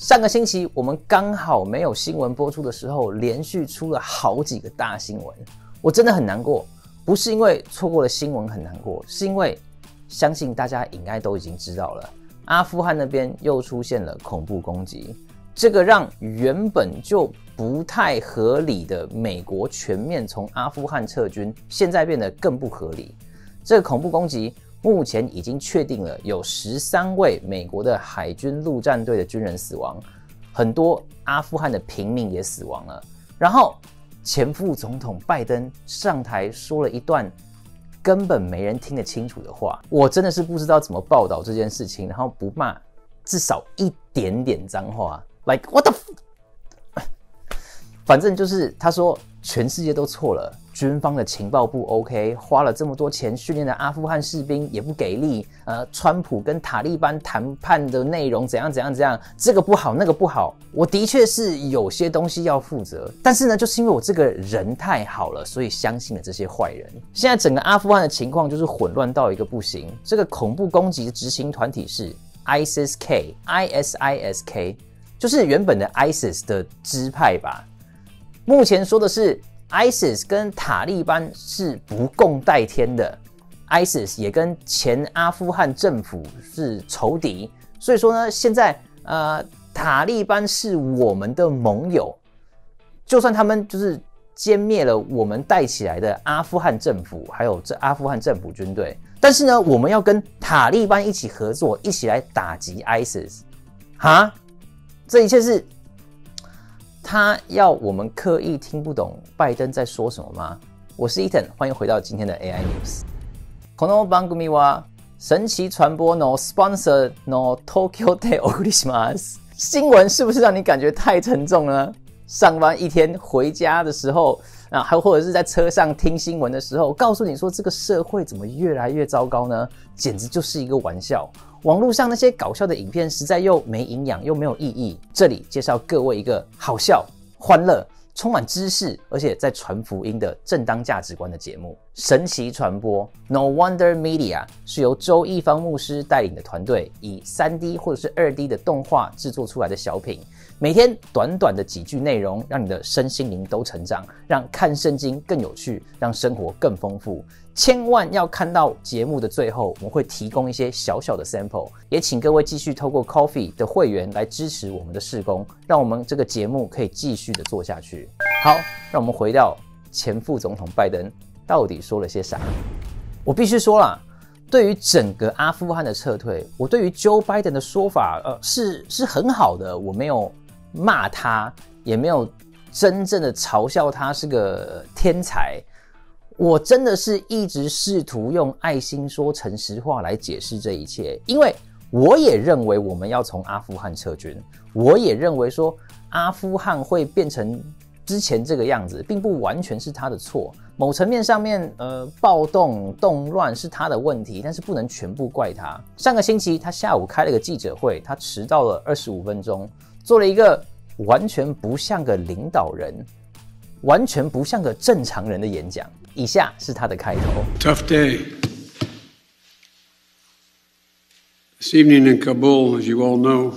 上个星期我们刚好没有新闻播出的时候，连续出了好几个大新闻，我真的很难过。不是因为错过了新闻很难过，是因为相信大家应该都已经知道了，阿富汗那边又出现了恐怖攻击，这个让原本就不太合理的美国全面从阿富汗撤军，现在变得更不合理。这个恐怖攻击目前已经确定了有13位美国的海军陆战队的军人死亡，很多阿富汗的平民也死亡了。然后前副总统拜登上台说了一段根本没人听得清楚的话，我真的是不知道怎么报道这件事情，然后不骂至少一点点脏话 ，like what the f， 反正就是他说全世界都错了。军方的情报不 OK， 花了这么多钱训练的阿富汗士兵也不给力。川普跟塔利班谈判的内容怎样，这个不好，那个不好。我的确是有些东西要负责，但是呢，就是因为我这个人太好了，所以相信了这些坏人。现在整个阿富汗的情况就是混乱到一个不行。这个恐怖攻击的执行团体是 ISIS-K， 就是原本的 ISIS 的支派吧。目前说的是ISIS 跟塔利班是不共戴天的 ，ISIS 也跟前阿富汗政府是仇敌，所以说呢，现在塔利班是我们的盟友，就算他们就是歼灭了我们带起来的阿富汗政府，还有这阿富汗政府军队，但是呢，我们要跟塔利班一起合作，一起来打击 ISIS， 哈，这一切是。他要我们刻意聽不懂拜登在說什麼嗎？我是 Ethan， 歡迎回到今天的 AI News。この番組は神奇傳播のスポンサーの東京でお送りします。新聞是不是讓你感覺太沉重了？上班一天回家的時候，還或者是在車上聽新聞的時候，告訴你說這個社會怎麼越來越糟糕呢？簡直就是一個玩笑。網絡上那些搞笑的影片實在又沒營養又沒有意義。這裡介紹各位一個好笑、歡樂、充滿知識，而且在傳福音的正當價值觀的節目。神奇傳播 No Wonder Media 是由周一方牧師帶領的團隊，以 3D 或者是 2D 的動畫製作出來的小品，每天短短的幾句內容，讓你的身心靈都成長，讓看聖經更有趣，讓生活更豐富。千萬要看到節目的最後，我們會提供一些小小的 sample， 也請各位繼續透過 Coffee 的會員來支持我們的事工，讓我們這個節目可以繼續的做下去。好，讓我們回到前副總統拜登到底說了些啥。我必須說啦，對於整個阿富汗的撤退，我對於 Joe Biden 的說法是很好的，我沒有罵他，也沒有真正的嘲笑他是個天才。我真的是一直試圖用愛心說誠實話來解釋這一切，因為我也認為我們要從阿富汗撤軍，我也認為說阿富汗會變成之前這個樣子，並不完全是他的錯。某層面上面，暴動、動亂是他的問題，但是不能全部怪他。上個星期他下午開了個記者會，他遲到了25分鐘，做了一個完全不像個領導人，完全不像個正常人的演講。以下是他的開頭。 Tough day. This evening in Kabul, as you all know,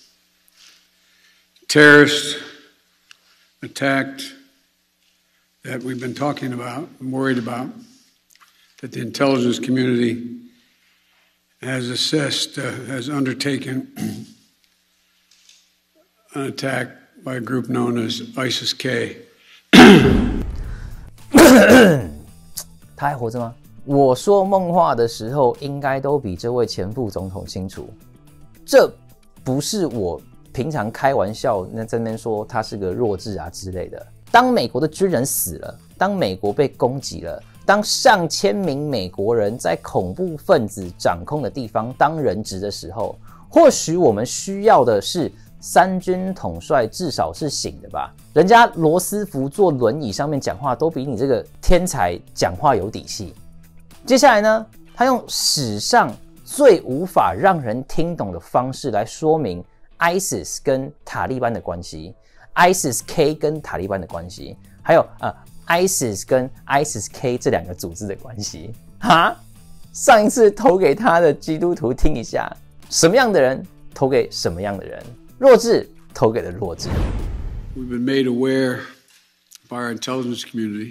terrorists attacked that we've been talking about and worried about, that the intelligence community has assessed, has undertaken an attack by a group known as ISIS-K. 他还活着吗？我说梦话的时候，应该都比这位前副总统清楚。这不是我平常开玩笑在那边说他是个弱智啊之类的。当美国的军人死了，当美国被攻击了，当上千名美国人在恐怖分子掌控的地方当人质的时候，或许我们需要的是三军统帅至少是醒的吧？人家罗斯福坐轮椅上面讲话都比你这个天才讲话有底气。接下来呢，他用史上最无法让人听懂的方式来说明 ISIS 跟塔利班的关系， ISIS-K 跟塔利班的关系，还有ISIS 跟 ISIS-K 这两个组织的关系。哈，上一次投给他的基督徒听一下，什么样的人投给什么样的人。 弱智投给了弱智。 We've been made aware by our intelligence community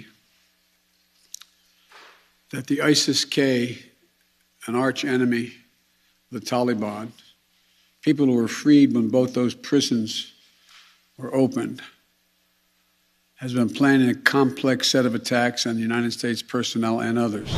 that the ISIS-K, an arch enemy of the Taliban, people who were freed when both those prisons were opened, has been planning a complex set of attacks on the United States personnel and others.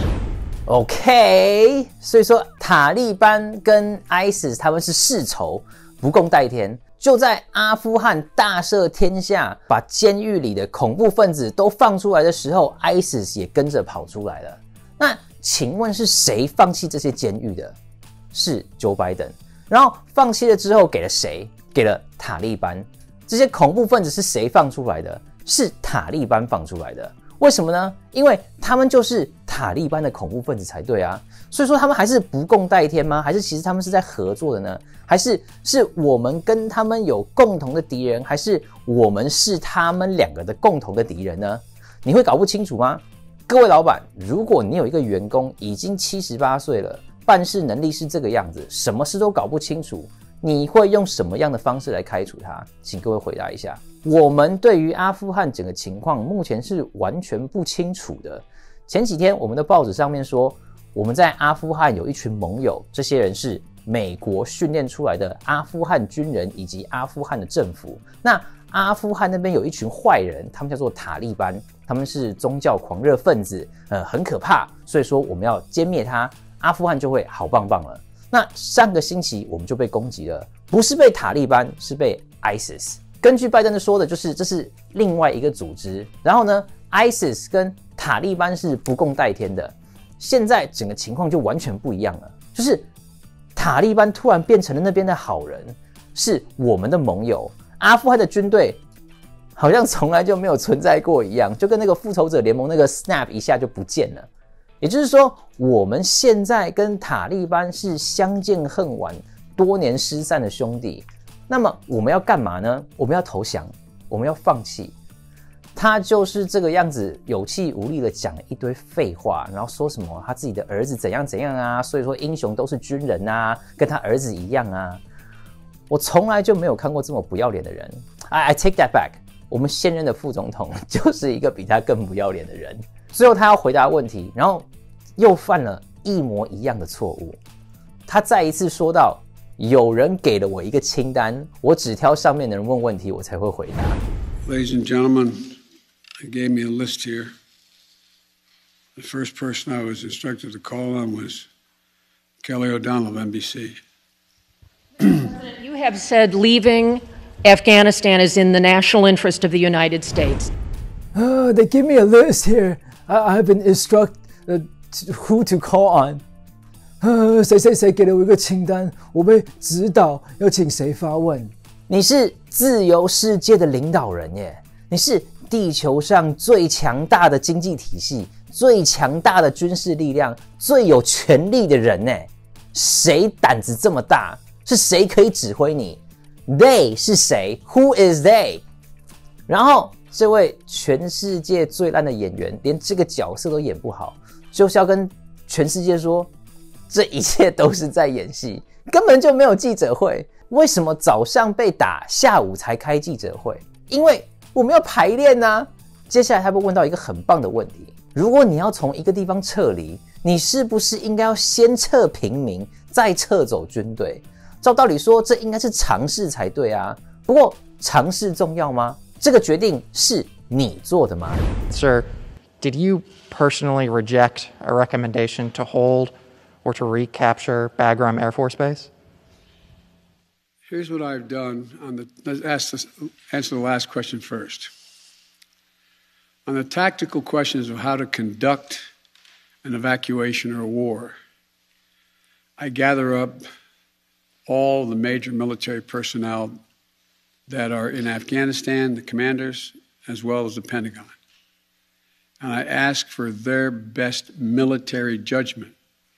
OK， 所以说塔利班跟 ISIS 他们是世仇，不共戴天。就在阿富汗大赦天下，把监狱里的恐怖分子都放出来的时候 ，ISIS 也跟着跑出来了。那请问是谁放弃这些监狱的？是 Joe Biden。然后放弃了之后给了谁？给了塔利班。这些恐怖分子是谁放出来的？是塔利班放出来的。为什么呢？因为他们就是塔利班的恐怖分子才对啊。所以说他们还是不共戴天吗？还是其实他们是在合作的呢？还是我们跟他们有共同的敌人？还是我们是他们两个的共同的敌人呢？你会搞不清楚吗？各位老板，如果你有一个员工已经78岁了，办事能力是这个样子，什么事都搞不清楚，你会用什么样的方式来开除他？请各位回答一下。我们对于阿富汗整个情况目前是完全不清楚的。前几天我们的报纸上面说，我们在阿富汗有一群盟友，这些人是美国训练出来的阿富汗军人以及阿富汗的政府。那阿富汗那边有一群坏人，他们叫做塔利班，他们是宗教狂热分子，很可怕，所以说我们要歼灭他，阿富汗就会好棒棒了。那上个星期我们就被攻击了，不是被塔利班，是被 ISIS。根据拜登说的，就是这是另外一个组织。然后呢 ，ISIS 跟塔利班是不共戴天的。现在整个情况就完全不一样了，就是塔利班突然变成了那边的好人，是我们的盟友。阿富汗的军队好像从来就没有存在过一样，就跟那个复仇者联盟那个 snap 一下就不见了。也就是说，我们现在跟塔利班是相见恨晚、多年失散的兄弟。那么我们要干嘛呢？我们要投降，我们要放弃。他就是这个样子，有气无力的讲了一堆废话，然后说什么他自己的儿子怎样怎样啊，所以说英雄都是军人啊，跟他儿子一样啊。我从来就没有看过这么不要脸的人。I take that back。我们现任的副总统就是一个比他更不要脸的人。最后他要回答问题，然后又犯了一模一样的错误。他再一次说到，有人给了我一个清单，我只挑上面的人问问题，我才会回答。 Ladies and gentlemen, they gave me a list here. The first person I was instructed to call on was Kelly O'Donnell of NBC. You have said leaving Afghanistan is in the national interest of the United States. They give me a list here. I've been instructed who to call on. 谁给了我一个清单，我被指导要请谁发问。 你是自由世界的领导人耶，你是地球上最强大的经济体系、最强大的军事力量、最有权力的人耶。谁胆子这么大？是谁可以指挥你？ They 是谁？ Who is they？ 然后这位全世界最烂的演员，连这个角色都演不好，就是要跟全世界说，这一切都是在演戏，根本就没有记者会。为什么早上被打，下午才开记者会？因为我们要排练啊。接下来他会问到一个很棒的问题：如果你要从一个地方撤离，你是不是应该要先撤平民，再撤走军队？照道理说，这应该是常识才对啊。不过，常识重要吗？这个决定是你做的吗？ Sir, did you personally reject a recommendation to hold or to recapture Bagram Air Force Base? Here's what I've done let's answer the last question first. On the tactical questions of how to conduct an evacuation or a war, I gather up all the major military personnel that are in Afghanistan, the commanders, as well as the Pentagon. And I ask for their best military judgment.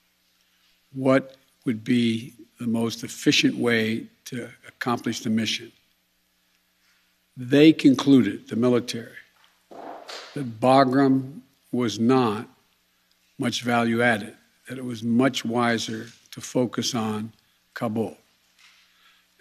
What would be the most efficient way to accomplish the mission? They concluded, the military, that Bagram was not much value added, that it was much wiser to focus on Kabul.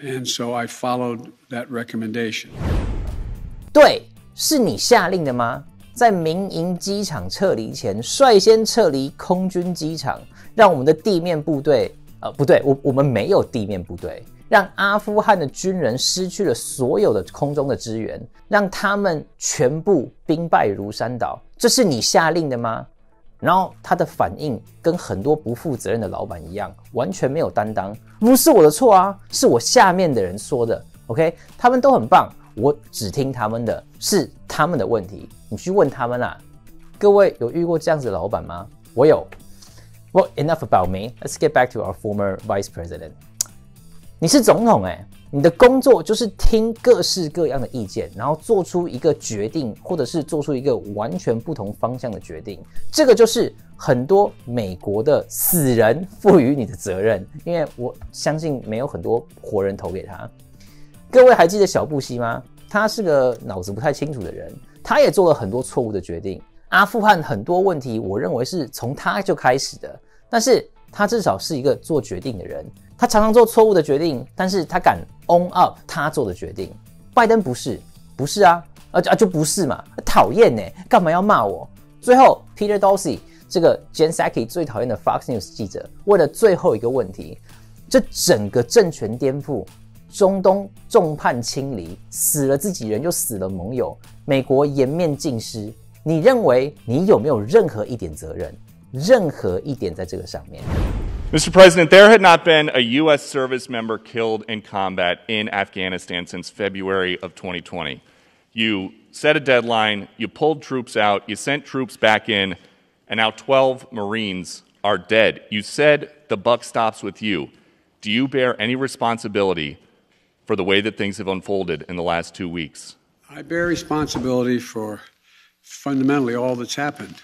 And so I followed that recommendation. 对，是你下令的吗？在民营机场撤离前，率先撤离空军机场，让我们的地面部队，不对，我们没有地面部队，让阿富汗的军人失去了所有的空中的支援，让他们全部兵败如山倒，这是你下令的吗？然后他的反应跟很多不负责任的老板一样，完全没有担当，不是我的错啊，是我下面的人说的 ，OK， 他们都很棒。我只听他们的，是他们的问题，你去问他们啦。各位有遇过这样子的老板吗？我有。Well, enough about me. Let's get back to our former vice president. 你是总统你的工作就是听各式各样的意见，然后做出一个决定，或者是做出一个完全不同方向的决定。这个就是很多美国的死人赋予你的责任，因为我相信没有很多活人投给他。各位还记得小布希吗？他是个脑子不太清楚的人，他也做了很多错误的决定。阿富汗很多问题，我认为是从他就开始的，但是他至少是一个做决定的人。他常常做错误的决定，但是他敢 own up 他做的决定。拜登不是啊，就不是嘛，讨厌干嘛要骂我？最后 Peter Doocy 这个 Jen Psaki 最讨厌的 Fox News 记者，为了最后一个问题，这整个政权颠覆。中东众叛亲离，死了自己人就死了盟友，美国颜面尽失。你认为你有没有任何一点责任？任何一点在这个上面 Mr. President, there had not been a U.S. service member killed in combat in Afghanistan since February of 2020. You set a deadline, you pulled troops out, you sent troops back in, and now 12 Marines are dead. You said the buck stops with you. Do you bear any responsibility for the way that things have unfolded in the last 2 weeks? I bear responsibility for fundamentally all that's happened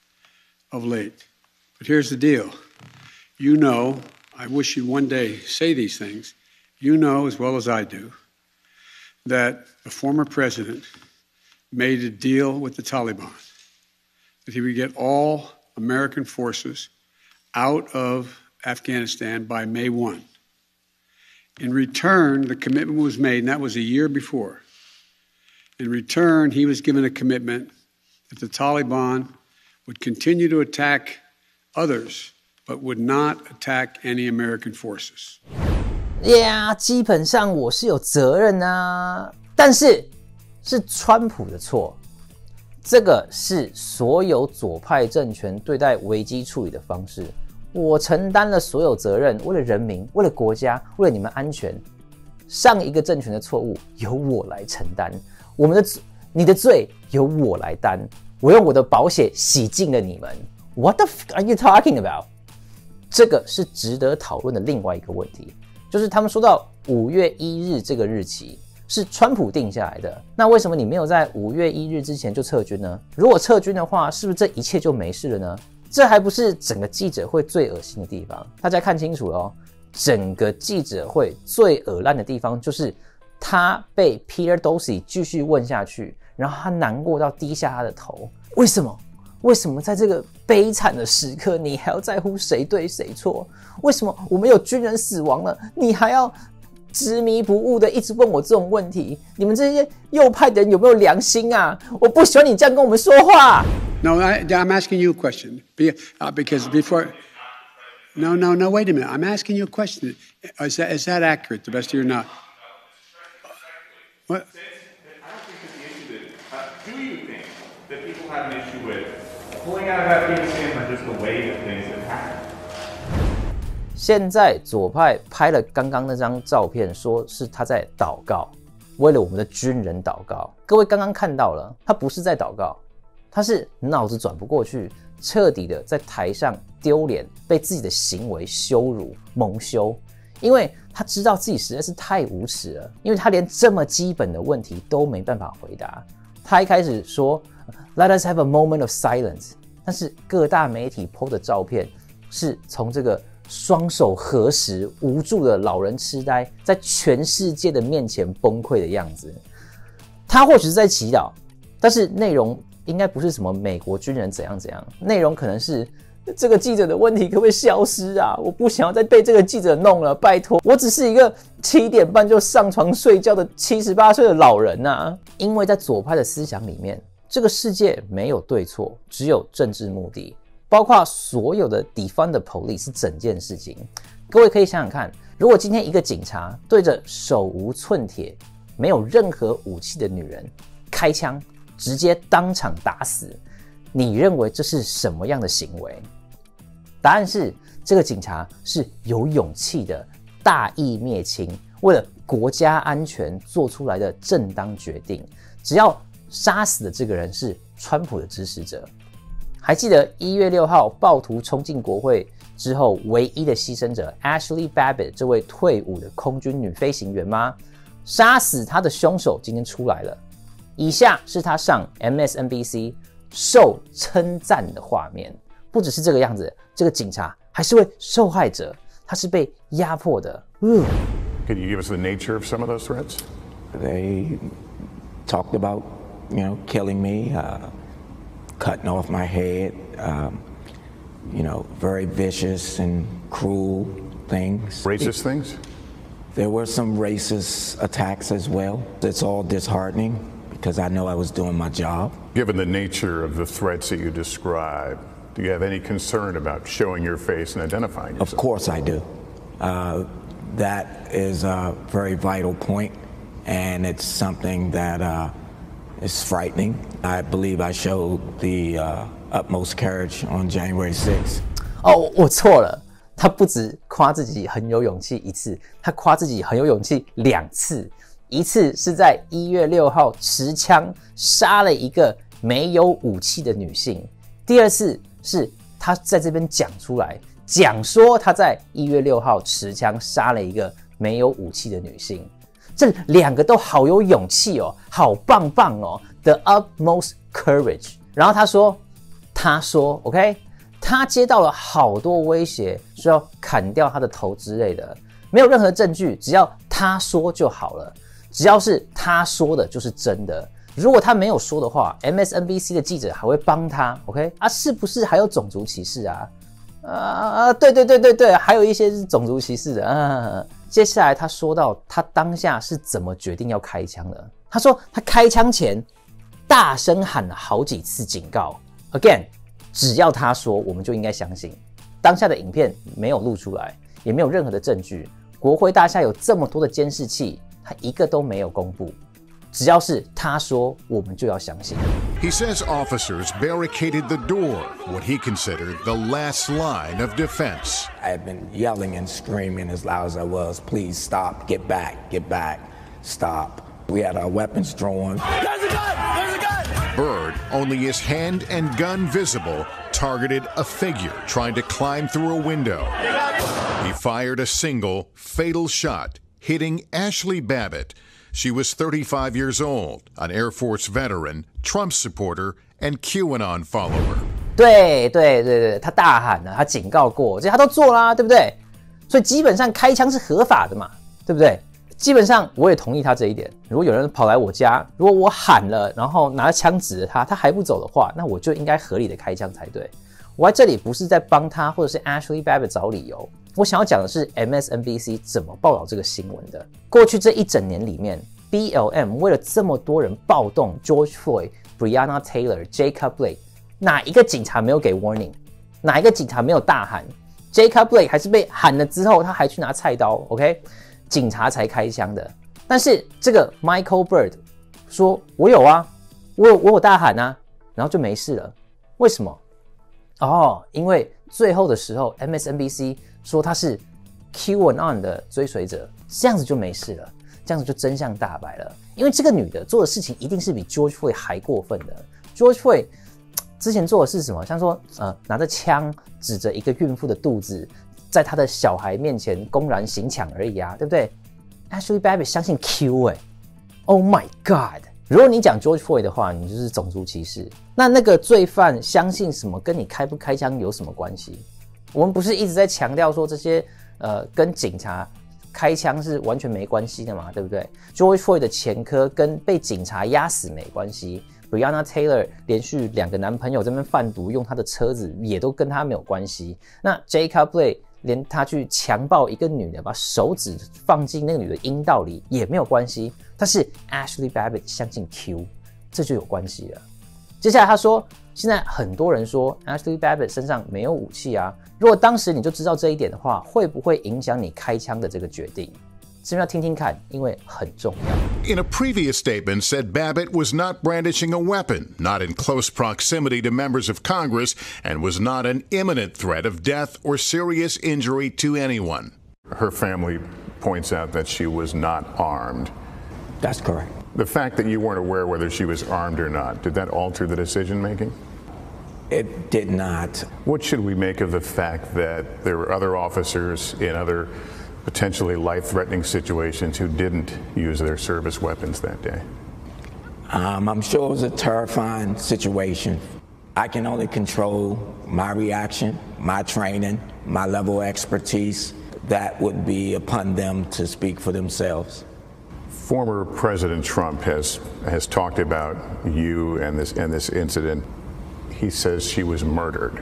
of late. But here's the deal. You know, I wish you'd one day say these things. You know as well as I do that the former president made a deal with the Taliban that he would get all American forces out of Afghanistan by May 1. In return, the commitment was made, and that was a year before. In return, he was given a commitment that the Taliban would continue to attack others, but would not attack any American forces. Yeah, 基本上我是有责任啊，但是是川普的错。这个是所有左派政权对待危机处理的方式。我承担了所有责任，为了人民，为了国家，为了你们安全。上一个政权的错误由我来承担，你的罪由我来担。我用我的宝血洗净了你们。What the fuck are you talking about？ 这个是值得讨论的另外一个问题，就是他们说到5月1日这个日期是川普定下来的，那为什么你没有在5月1日之前就撤军呢？如果撤军的话，是不是这一切就没事了呢？这还不是整个记者会最恶心的地方，大家看清楚了哦。整个记者会最恶烂的地方就是他被 Peter Doocy 继续问下去，然后他难过到低下他的头。为什么？为什么在这个悲惨的时刻，你还要在乎谁对谁错？为什么我们有军人死亡了，你还要执迷不悟的一直问我这种问题？你们这些右派的人有没有良心啊？我不喜欢你这样跟我们说话。 No, I'm asking you a question because before. No, wait a minute. I'm asking you a question. Is that accurate, the best of your knowledge? What? I don't think it's the issue that, do you think that people have an issue with pulling out of Afghanistan or just the way that things have happened? 现在左派拍了刚刚那张照片，说是他在祷告，为了我们的军人祷告。各位刚刚看到了，他不是在祷告，他是脑子转不过去，彻底的在台上丢脸，被自己的行为羞辱、蒙羞，因为他知道自己实在是太无耻了，因为他连这么基本的问题都没办法回答。他一开始说 "Let us have a moment of silence"， 但是各大媒体 po 的照片是从这个双手合十、无助的老人痴呆，在全世界的面前崩溃的样子。他或许是在祈祷，但是内容应该不是什么美国军人怎样怎样，内容可能是这个记者的问题可不可以消失啊？我不想要再被这个记者弄了，拜托，我只是一个7点半就上床睡觉的78岁的老人啊。因为在左派的思想里面，这个世界没有对错，只有政治目的，包括所有的 defund the police 是整件事情。各位可以想想看，如果今天一个警察对着手无寸铁、没有任何武器的女人开枪，直接当场打死，你认为这是什么样的行为？答案是，这个警察是有勇气的大义灭亲，为了国家安全做出来的正当决定。只要杀死的这个人是川普的支持者。还记得1月6号暴徒冲进国会之后唯一的牺牲者 Ashley Babbitt 这位退伍的空军女飞行员吗？杀死她的凶手今天出来了。以下是她上 MSNBC 受称赞的画面。不只是这个样子，这个警察还是位受害者，他是被压迫的。 Can you give us the nature of some of those threats? They talked about, killing me, cutting off my head, very vicious and cruel things. Racist things? There were some racist attacks as well. It's all disheartening because I know I was doing my job. Given the nature of the threats that you described, do you have any concern about showing your face and identifying yourself? Of course I do. That is a very vital point, and it's something that is frightening. I believe I showed the utmost courage on January 6th. 哦，我错了。他不止夸自己很有勇气一次，他夸自己很有勇气2次。一次是在1月6号持枪杀了一个没有武器的女性，第二次是他在这边讲出来，讲说他在1月6号持枪杀了一个没有武器的女性。这2个都好有勇气哦，好棒棒哦 ，the utmost courage。然后他说 ，OK， 他接到了好多威胁，说要砍掉他的头之类的，没有任何证据，只要他说就好了，只要是他说的就是真的。如果他没有说的话 ，MSNBC 的记者还会帮他 ，OK？ 啊，是不是还有种族歧视啊？对，还有一些是种族歧视的。接下来他说到他当下是怎么决定要开枪的。他说他开枪前大声喊了好几次警告 ，Again， 只要他说，我们就应该相信。当下的影片没有录出来，也没有任何的证据。国会大厦有这么多的监视器，他一个都没有公布。只要是他说，我们就要相信。 He says officers barricaded the door, what he considered the last line of defense. I had been yelling and screaming as loud as I was, please stop, get back, stop. We had our weapons drawn. There's a gun! Byrd, only his hand and gun visible, targeted a figure trying to climb through a window. He fired a single, fatal shot, hitting Ashley Babbitt. She was 35 years old, an Air Force veteran, Trump supporter, and QAnon follower. 对，他大喊了，他警告过，这他都做啦，对不对？所以基本上开枪是合法的嘛，对不对？基本上我也同意他这一点。如果有人跑来我家，如果我喊了，然后拿着枪指着他，他还不走的话，那我就应该合理的开枪才对。我在这里不是在帮他或者是 Ashley Babbitt 找理由，我想要讲的是 MSNBC 怎么报道这个新闻的。过去这1整年里面 ，BLM 为了这么多人暴动 ，George Floyd、Breonna Taylor、Jacob Blake， 哪一个警察没有给 warning？ 哪一个警察没有大喊 ？Jacob Blake 还是被喊了之后，他还去拿菜刀 ，OK？ 警察才开枪的。但是这个 Michael Byrd 说：“我有啊，我有大喊啊，然后就没事了。为什么？”因为最后的时候 MSNBC 说他是 QAnon 的追随者，这样子就没事了，这样子就真相大白了。因为这个女的做的事情一定是比 George Floyd 还过分的。George Floyd 之前做的是什么？像说拿着枪指着一个孕妇的肚子，在她的小孩面前公然行抢而已啊，对不对 ？Ashley Babbitt 相信 Q Oh my God！ 如果你讲 George Floyd 的话，你就是种族歧视。那个罪犯相信什么，跟你开不开枪有什么关系？我们不是一直在强调说这些跟警察开枪是完全没关系的嘛，对不对 ？George Floyd 的前科跟被警察压死没关系 Breonna Taylor 连续2个男朋友在那边贩毒，用他的车子也都跟他没有关系。那 Jacob Blake 连他去强暴一个女的，把手指放进那个女的阴道里也没有关系。但是 Ashley Babbitt 相信 Q， 这就有关系了。接下来他说，现在很多人说 Ashley Babbitt 身上没有武器啊，如果当时你就知道这一点的话，会不会影响你开枪的这个决定？这边要听听看，因为很重要。 In a previous statement said Babbitt was not brandishing a weapon, not in close proximity to members of Congress, and was not an imminent threat of death or serious injury to anyone. Her family points out that she was not armed. That's correct. The fact that you weren't aware whether she was armed or not, did that alter the decision making? It did not. What should we make of the fact that there were other officers in other potentially life-threatening situations who didn't use their service weapons that day? I'm sure it was a terrifying situation. I can only control my reaction, my training, my level of expertise. That would be upon them to speak for themselves. Former President Trump has talked about you and this incident. He says she was murdered.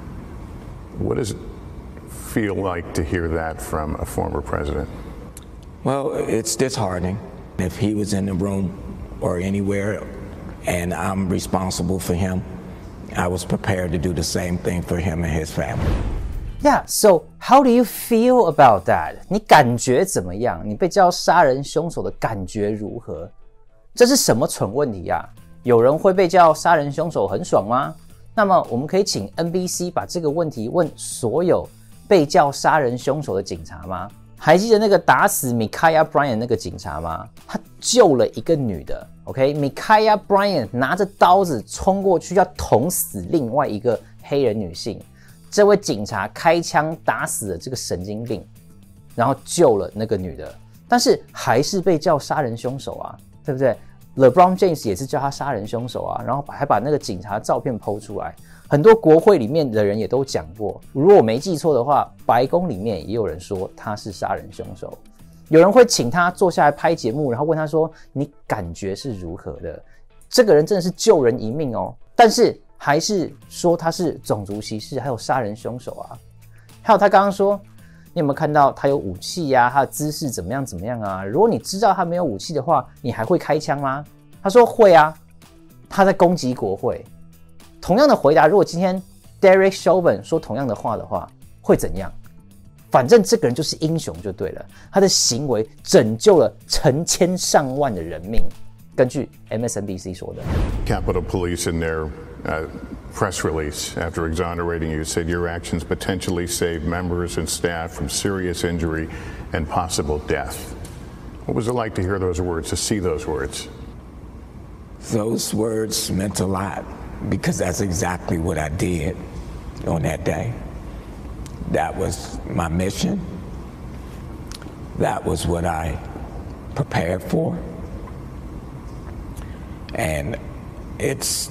What does it feel like to hear that from a former president? Well, it's disheartening. If he was in the room or anywhere and I'm responsible for him, I was prepared to do the same thing for him and his family. Yeah, so how do you feel about that? 你感觉怎么样？你被叫杀人凶手的感觉如何？这是什么蠢问题啊？有人会被叫杀人凶手很爽吗？那么我们可以请 NBC 把这个问题问所有被叫杀人凶手的警察吗？还记得那个打死 Ma'Khia Bryant 那个警察吗？他救了一个女的 ，OK？Ma'Khia Bryant 拿着刀子冲过去要捅死另外一个黑人女性，这位警察开枪打死了这个神经病，然后救了那个女的，但是还是被叫杀人凶手啊，对不对？LeBron James 也是叫他杀人凶手啊，然后还把那个警察照片 po 出来。很多国会里面的人也都讲过，如果我没记错的话，白宫里面也有人说他是杀人凶手。有人会请他坐下来拍节目，然后问他说：“你感觉是如何的？”这个人真的是救人一命哦，但是还是说他是种族歧视，还有杀人凶手啊。还有他刚刚说，你有没有看到他有武器呀？他的姿势怎么样怎么样啊？如果你知道他没有武器的话，你还会开枪吗？他说会啊，他在攻击国会。同样的回答，如果今天 Derek Chauvin 说同样的话的话，会怎样？反正这个人就是英雄就对了，他的行为拯救了成千上万的人命。根据 MSNBC 说的 Capitol Police in their press release after exonerating you said your actions potentially saved members and staff from serious injury and possible death. What was it like to hear those words, to see those words? Those words meant a lot because that's exactly what I did on that day. That was my mission. That was what I prepared for. And it's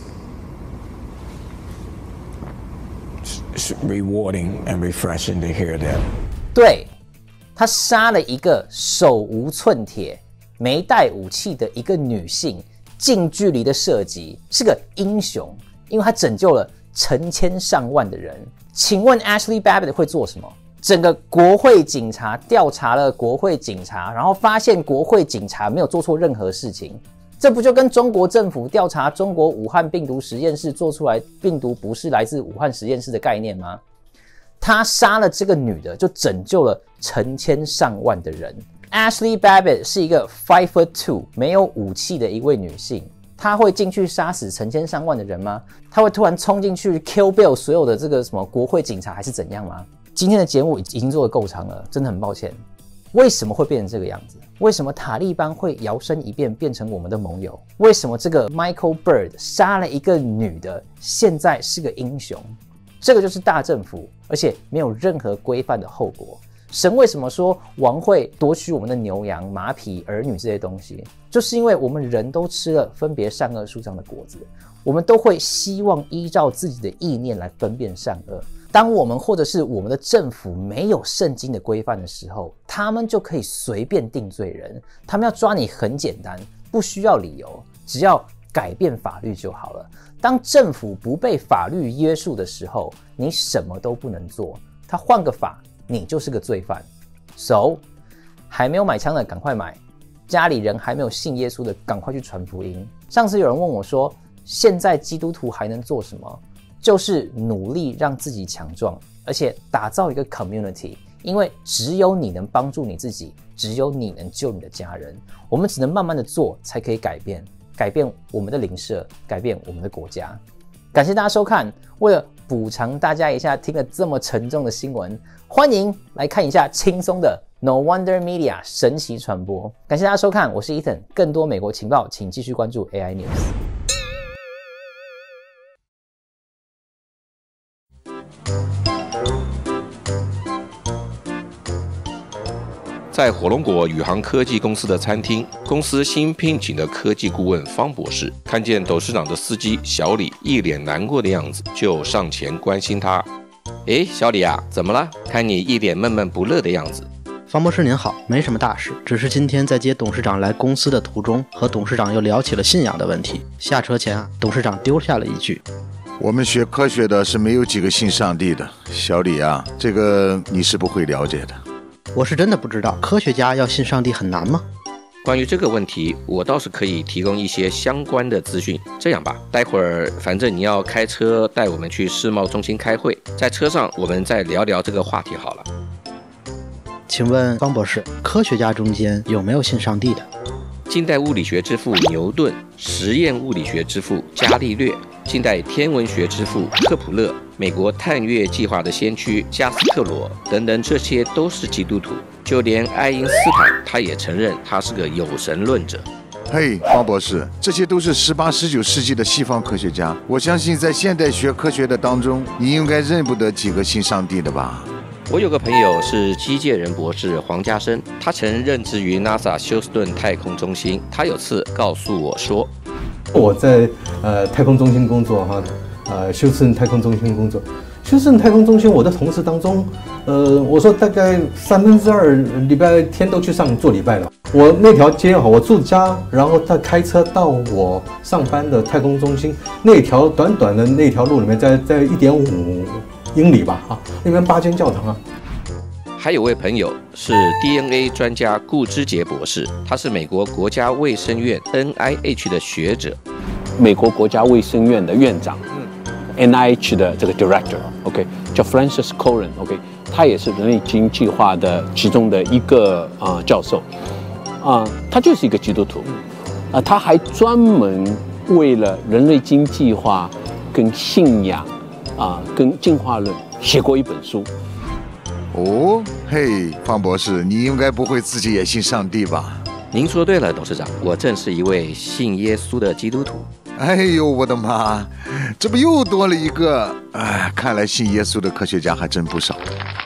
rewarding and refreshing to hear that. 对，他杀了一个手无寸铁、没带武器的一个女性，近距离的射击，是个英雄，因为他拯救了成千上万的人。请问 Ashley Babbitt 会做什么？整个国会警察调查了国会警察，然后发现国会警察没有做错任何事情。这不就跟中国政府调查中国武汉病毒实验室做出来病毒不是来自武汉实验室的概念吗？他杀了这个女的，就拯救了成千上万的人。Ashley Babbitt 是一个 5'2" 没有武器的一位女性，她会进去杀死成千上万的人吗？她会突然冲进去 kill Bill 所有的这个什么国会警察还是怎样吗？今天的节目已经做得够长了，真的很抱歉。为什么会变成这个样子？为什么塔利班会摇身一变变成我们的盟友？为什么这个 Michael Byrd 杀了一个女的，现在是个英雄？这个就是大政府，而且没有任何规范的后果。神为什么说王会夺取我们的牛羊、马匹、儿女这些东西？就是因为我们人都吃了分别善恶树上的果子，我们都会希望依照自己的意念来分辨善恶。当我们或者是我们的政府没有圣经的规范的时候，他们就可以随便定罪人。他们要抓你很简单，不需要理由，只要改变法律就好了。当政府不被法律约束的时候，你什么都不能做。他换个法，你就是个罪犯。So， 还没有买枪的赶快买，家里人还没有信耶稣的赶快去传福音。上次有人问我说，现在基督徒还能做什么？就是努力让自己强壮，而且打造一个 community。因为只有你能帮助你自己，只有你能救你的家人。我们只能慢慢的做，才可以改变我们的邻舍，改变我们的国家。感谢大家收看。为了补偿大家一下听了这么沉重的新闻，欢迎来看一下轻松的 No Wonder Media 神奇传播。感谢大家收看，我是 Ethan。更多美国情报，请继续关注 AI News。 在火龙果宇航科技公司的餐厅，公司新聘请的科技顾问方博士看见董事长的司机小李一脸难过的样子，就上前关心他。诶，小李啊，怎么了？看你一脸闷闷不乐的样子。 方博士您好，没什么大事，只是今天在接董事长来公司的途中，和董事长又聊起了信仰的问题。下车前啊，董事长丢下了一句： 我们学科学的是没有几个信上帝的。小李啊，这个你是不会了解的。 我是真的不知道，科学家要信上帝很难吗？ 关于这个问题，我倒是可以提供一些相关的资讯。这样吧，待会儿反正你要开车带我们去世贸中心开会，在车上我们再聊聊这个话题好了。 请问方博士，科学家中间有没有信上帝的？ 近代物理学之父牛顿，实验物理学之父伽利略，近代天文学之父克普勒，美国探月计划的先驱加斯特罗等等，这些都是基督徒。就连爱因斯坦，他也承认他是个有神论者。 嘿，方博士，这些都是18、19世纪的西方科学家。我相信在现代学科学的当中，你应该认不得几个信上帝的吧？ 我有个朋友是机械人博士黄家生，他曾任职于 NASA 休斯顿太空中心。他有次告诉我说， 我在太空中心工作哈，休斯顿太空中心工作。休斯顿太空中心，我的同事当中，我说大概2/3礼拜天都去做礼拜了。我那条街哈，我住家，然后他开车到我上班的太空中心，那条短短的那条路里面，在1.5英里吧，啊，那边8间教堂啊。 还有位朋友是 DNA 专家顾之杰博士，他是美国国家卫生院 NIH 的学者， 美国国家卫生院的院长，NIH 的这个 director，OK，叫 Francis Collin，OK，他也是人类基因计划的其中的一个教授，他就是一个基督徒，他还专门为了人类基因计划跟信仰跟进化论写过一本书。 哦，嘿，方博士，你应该不会自己也信上帝吧？ 您说对了，董事长，我正是一位信耶稣的基督徒。 哎呦，我的妈，这不又多了一个！哎，看来信耶稣的科学家还真不少。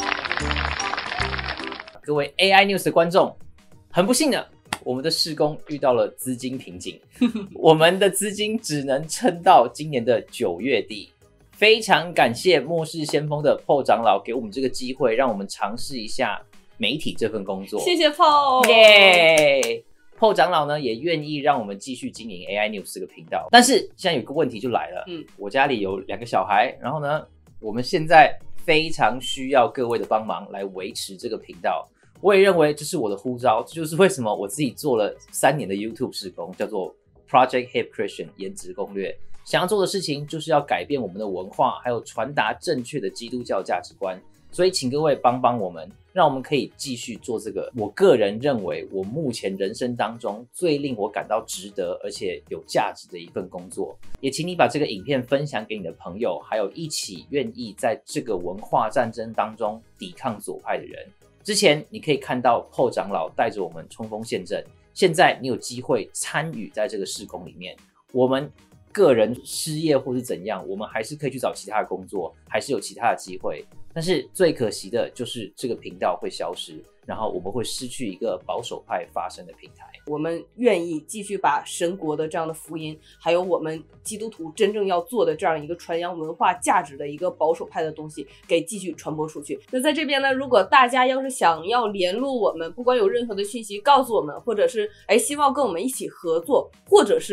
各位 AI News 的观众，很不幸的，我们的事工遇到了资金瓶颈，我们的资金只能撑到今年的9月底。非常感谢末世先锋的 Paul 长老给我们这个机会，让我们尝试一下媒体这份工作。 谢谢 Paul， 耶！Paul 长老呢也愿意让我们继续经营 AI News 这个频道，但是现在有个问题就来了，我家里有2个小孩，然后呢，我们现在非常需要各位的帮忙来维持这个频道。我也认为这是我的呼召，这就是为什么我自己做了3年的 YouTube 事工，叫做 Project Hip Christian 颜值攻略。想要做的事情就是要改变我们的文化，还有传达正确的基督教价值观。所以请各位帮帮我们，让我们可以继续做这个我个人认为我目前人生当中最令我感到值得而且有价值的一份工作。也请你把这个影片分享给你的朋友，还有一起愿意在这个文化战争当中抵抗左派的人。之前你可以看到 Paul 长老带着我们冲锋陷阵，现在你有机会参与在这个事工里面。我们个人失业或是怎样，我们还是可以去找其他的工作，还是有其他的机会。但是最可惜的就是这个频道会消失，然后我们会失去一个保守派发声的平台。 我们愿意继续把神国的这样的福音，还有我们基督徒真正要做的这样一个传扬文化价值的一个保守派的东西给继续传播出去。那在这边呢，如果大家要是想要联络我们，不管有任何的讯息告诉我们，或者是希望跟我们一起合作，或者是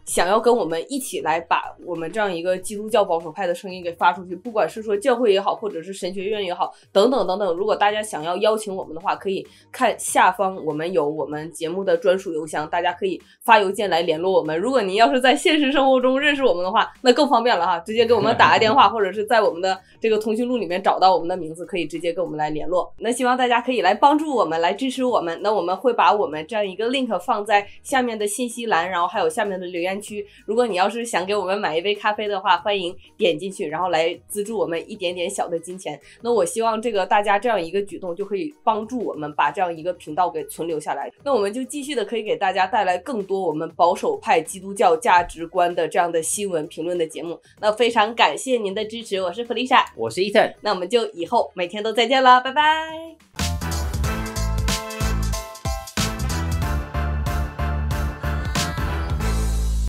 想要跟我们一起来把我们这样一个基督教保守派的声音给发出去，不管是说教会也好，或者是神学院也好，等等等等，如果大家想要邀请我们的话，可以看下方我们有我们节目的专属邮箱，大家可以发邮件来联络我们。如果您要是在现实生活中认识我们的话，那更方便了哈，直接给我们打个电话，或者是在我们的这个通讯录里面找到我们的名字，可以直接跟我们来联络。那希望大家可以来帮助我们，来支持我们。那我们会把我们这样一个 link 放在下面的信息栏，然后还有下面的留言区。如果你要是想给我们买一杯咖啡的话，欢迎点进去，然后来资助我们一点点小的金钱。那我希望这个大家这样一个举动就可以帮助我们把这样一个频道给存留下来。那我们就继续的可以给大家带来更多我们保守派基督教价值观的这样的新闻评论的节目。那非常感谢您的支持，我是弗丽莎， 我是伊森， 那我们就以后每天都再见了，拜拜。